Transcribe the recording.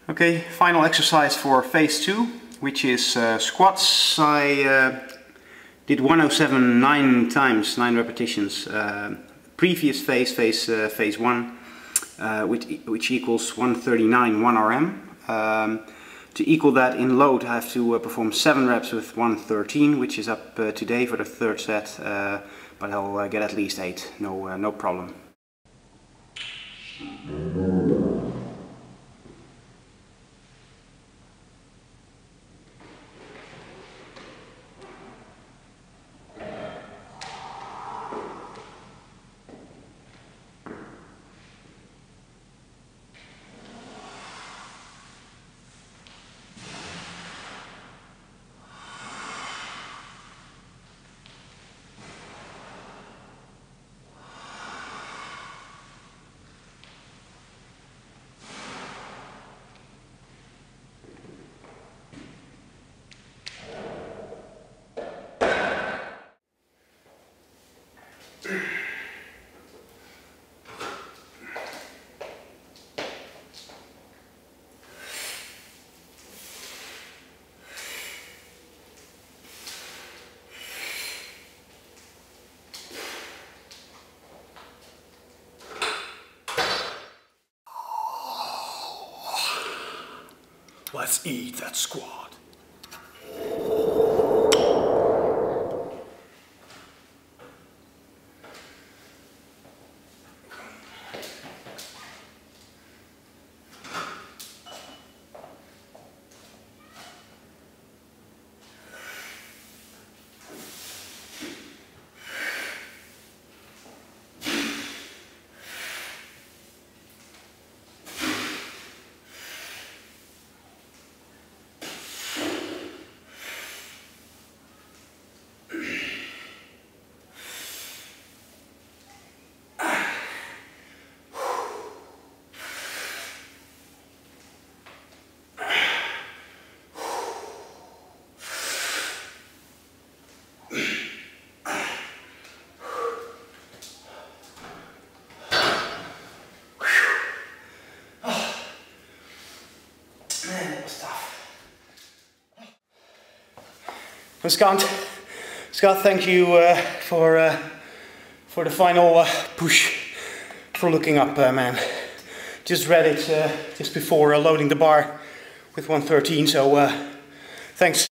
Okay, final exercise for phase 2, which is squats. I did 107 9 times, 9 repetitions. Previous phase 1, which equals 139 1 RM. To equal that in load, I have to perform 7 reps with 113, which is up today for the third set, but I'll get at least 8, no problem. Let's eat that squad. Scott, thank you for the final push, for looking up, man. Just read it just before loading the bar with 113, so thanks.